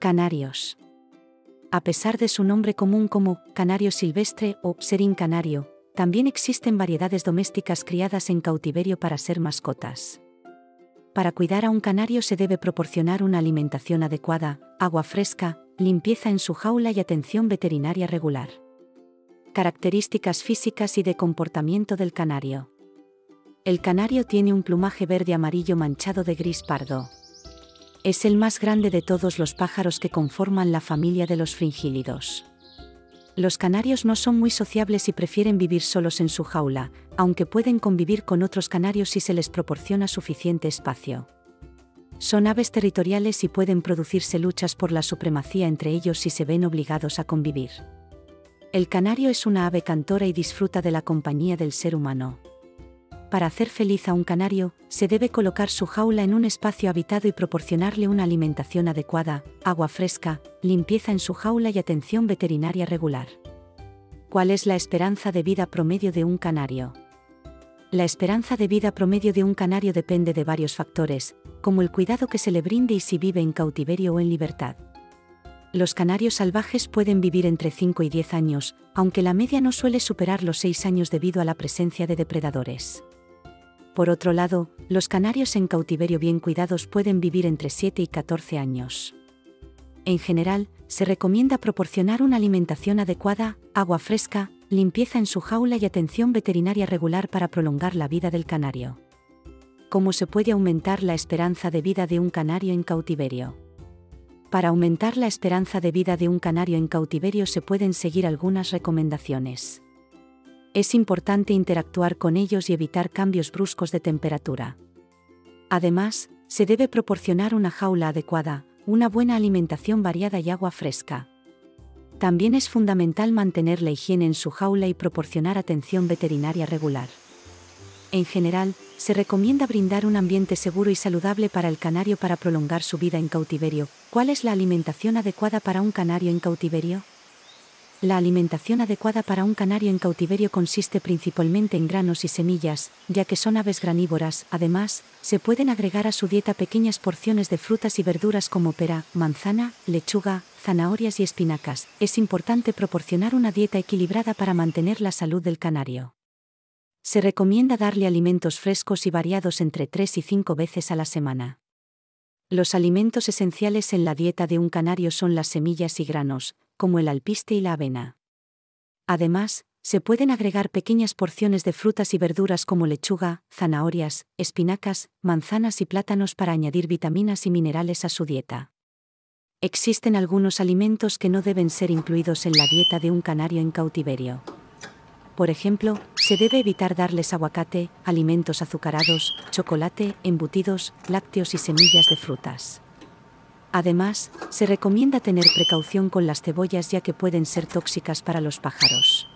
Canarios. A pesar de su nombre común como canario silvestre o serín canario, también existen variedades domésticas criadas en cautiverio para ser mascotas. Para cuidar a un canario se debe proporcionar una alimentación adecuada, agua fresca, limpieza en su jaula y atención veterinaria regular. Características físicas y de comportamiento del canario. El canario tiene un plumaje verde-amarillo manchado de gris pardo. Es el más grande de todos los pájaros que conforman la familia de los fringílidos. Los canarios no son muy sociables y prefieren vivir solos en su jaula, aunque pueden convivir con otros canarios si se les proporciona suficiente espacio. Son aves territoriales y pueden producirse luchas por la supremacía entre ellos si se ven obligados a convivir. El canario es una ave cantora y disfruta de la compañía del ser humano. Para hacer feliz a un canario, se debe colocar su jaula en un espacio habitado y proporcionarle una alimentación adecuada, agua fresca, limpieza en su jaula y atención veterinaria regular. ¿Cuál es la esperanza de vida promedio de un canario? La esperanza de vida promedio de un canario depende de varios factores, como el cuidado que se le brinde y si vive en cautiverio o en libertad. Los canarios salvajes pueden vivir entre 5 y 10 años, aunque la media no suele superar los 6 años debido a la presencia de depredadores. Por otro lado, los canarios en cautiverio bien cuidados pueden vivir entre 7 y 14 años. En general, se recomienda proporcionar una alimentación adecuada, agua fresca, limpieza en su jaula y atención veterinaria regular para prolongar la vida del canario. ¿Cómo se puede aumentar la esperanza de vida de un canario en cautiverio? Para aumentar la esperanza de vida de un canario en cautiverio se pueden seguir algunas recomendaciones. Es importante interactuar con ellos y evitar cambios bruscos de temperatura. Además, se debe proporcionar una jaula adecuada, una buena alimentación variada y agua fresca. También es fundamental mantener la higiene en su jaula y proporcionar atención veterinaria regular. En general, se recomienda brindar un ambiente seguro y saludable para el canario para prolongar su vida en cautiverio. ¿Cuál es la alimentación adecuada para un canario en cautiverio? La alimentación adecuada para un canario en cautiverio consiste principalmente en granos y semillas, ya que son aves granívoras. Además, se pueden agregar a su dieta pequeñas porciones de frutas y verduras como pera, manzana, lechuga, zanahorias y espinacas. Es importante proporcionar una dieta equilibrada para mantener la salud del canario. Se recomienda darle alimentos frescos y variados entre 3 y 5 veces a la semana. Los alimentos esenciales en la dieta de un canario son las semillas y granos, como el alpiste y la avena. Además, se pueden agregar pequeñas porciones de frutas y verduras como lechuga, zanahorias, espinacas, manzanas y plátanos para añadir vitaminas y minerales a su dieta. Existen algunos alimentos que no deben ser incluidos en la dieta de un canario en cautiverio. Por ejemplo, se debe evitar darles aguacate, alimentos azucarados, chocolate, embutidos, lácteos y semillas de frutas. Además, se recomienda tener precaución con las cebollas ya que pueden ser tóxicas para los pájaros.